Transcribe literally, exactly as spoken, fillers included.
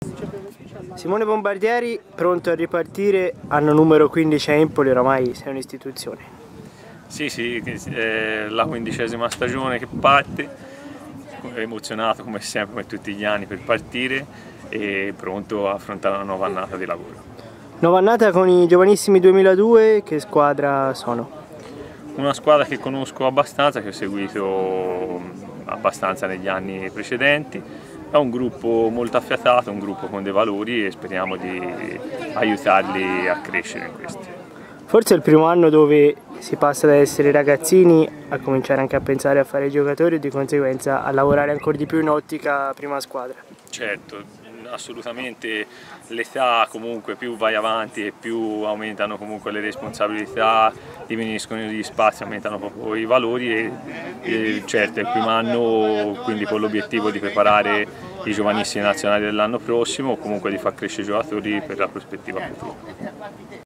Simone Bombardieri, pronto a ripartire, anno numero quindici a Empoli, oramai sei un'istituzione. Sì, sì, è la quindicesima stagione che parte, emozionato come sempre, come tutti gli anni per partire e pronto a affrontare una nuova annata di lavoro. Nuova annata con i giovanissimi duemiladue, che squadra sono? Una squadra che conosco abbastanza, che ho seguito abbastanza negli anni precedenti. È un gruppo molto affiatato, un gruppo con dei valori e speriamo di aiutarli a crescere in questi. Forse è il primo anno dove si passa da essere ragazzini a cominciare anche a pensare a fare giocatori e di conseguenza a lavorare ancora di più in ottica prima squadra. Certo, assolutamente l'età comunque più vai avanti e più aumentano comunque le responsabilità, diminuiscono gli spazi, aumentano proprio i valori e, e certo è il primo anno quindi con l'obiettivo di preparare i giovanissimi nazionali dell'anno prossimo o comunque di far crescere i giocatori per la prospettiva futura.